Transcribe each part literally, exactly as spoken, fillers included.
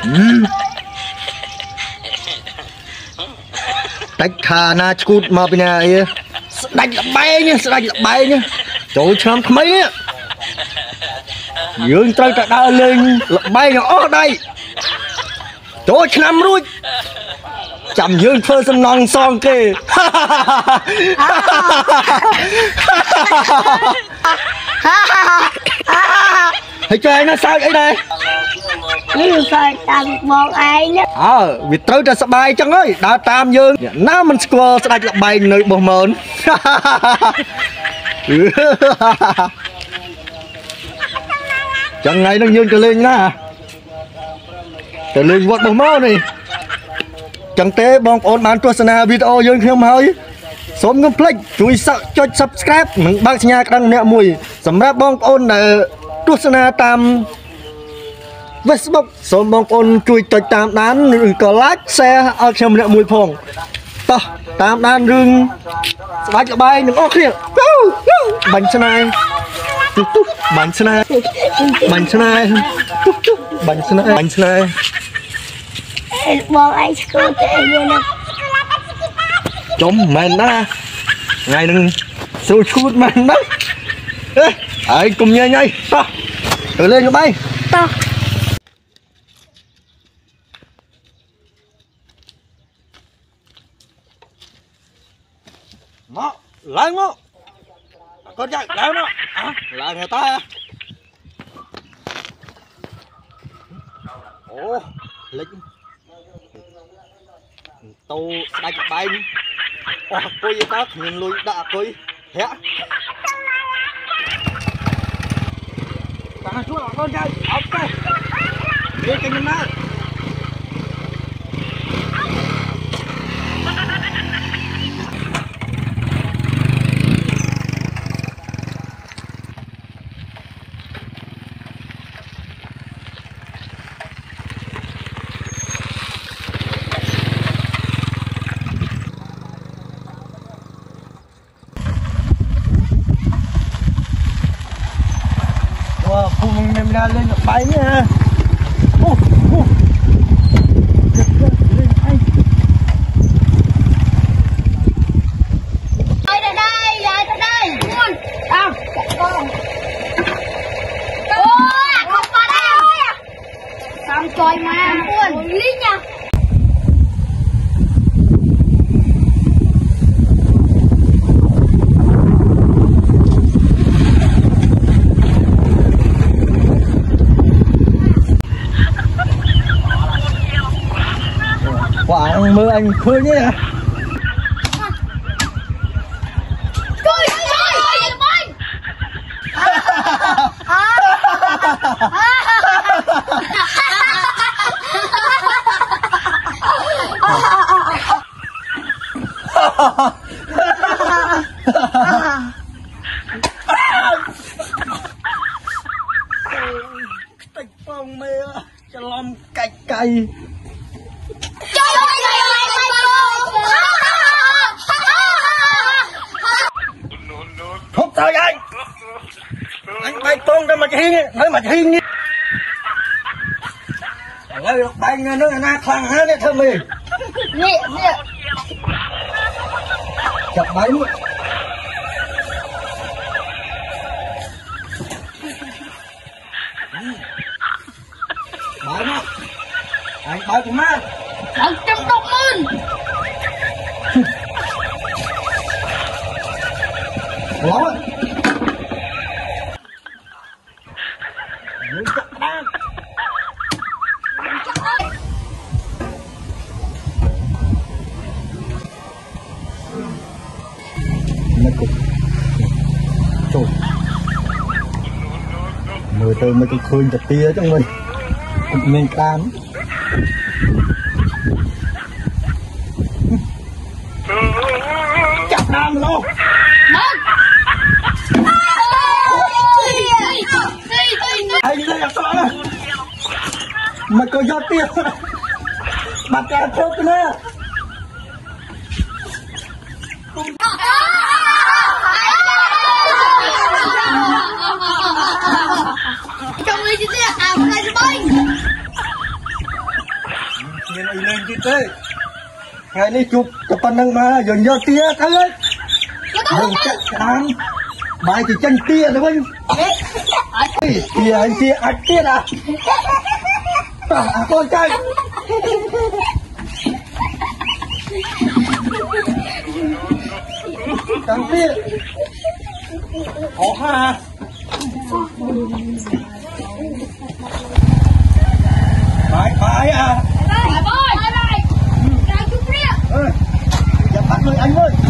tách thà na cút mà bên này đánh là bay nhá đánh là bay nhá trời chăm mấy á dương trai ta đa lên là bay nó ở đây trời năm rồi chậm dương phơi sân non son kì thấy chơi nó sao vậy đây như phải tặng bọn ai nhé ờ việc tới ra sập bài chẳng ơi đã tam dương nó mình score sẽ đánh bài nơi bờ mờn chẳng ngày nó dương trở lên nha trở lên vượt bờ mơ này chẳng té bong ôn bán tua sana video dương không hơi sớm ngâm click chui sợ cho subscribe mình bác nhà đăng nẹo mùi sắm ra bong ôn là tua sana tam Facebook sớm bong ôn chui cho tam đán có like share ở trong nẹo mùi phòng to tam đán rừng đánh là bay đừng ốc kìa bánh xe này bánh xe này bánh xe này bánh xe này bánh xe này bọn anh school tệ luôn á chấm mền đó ngày đừng sôi chút mền đó ấy cùng nhau nhây to từ lên cho bay to nó lấy nó con chạy lấy nó à lại người ta ồ lính tàu đánh bay ồ coi gì ta nhìn lùi đã coi hé ta xuống là con trai ok đi cái gì mà không em ra lên được bay nha ô ô lên anh đây đây đây đây đây luôn à con ôi không có đây xong rồi mà luôn lý nha quả mơ anh khơi nhé tạch phong mê cho lom cạch cày hút tao vậy anh bay con ra mà hiên nói mà hiên đi nói bay nước na khăn hết đấy thơm mì nhẹ nhẹ chặt bay nữa bay nó anh bay của má anh trăm đồng mơn lắm rồi chặt đan mấy cục trời mười từ mấy cái khơi chặt tia trong mình mình tam chặt đan luôn anh đây là sao đây mà có gió tiền bắt cả chốt cái này trong đây chứ à hôm nay sẽ bánh ទីទេថ្ងៃនេះជួបតែប៉ុណ្្នឹងមកយើងយកទាទៅហើយយើងចាក់ក្តាមបាយទៅចិនទាទៅវិញអត់ទាអញទាអាចទៀតអាអាកូនចៅតាំងទៀតអូហាបាយបាយអាបាយបាយបាយចាំជុំព្រាអើចាំបាត់លុយអញមើល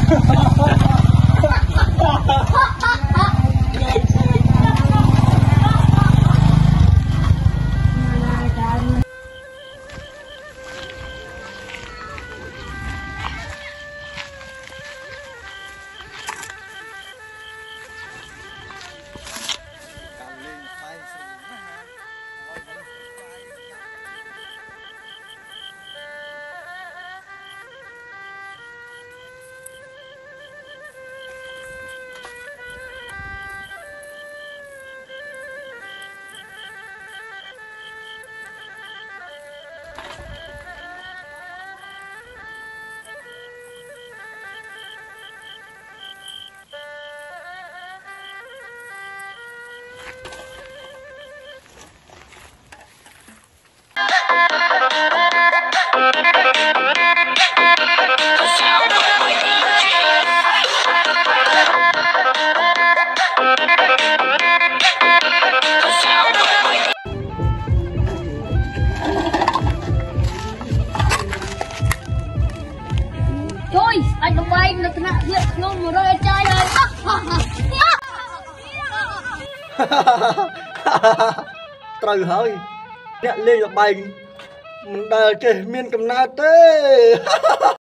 ជួយអាចលបាយនៅថ្នាក់ទៀតក្នុងមួយរយចាយហើយត្រូវហើយអ្នកលេងលបែងមិនដែលចេះមានកំណើតទេ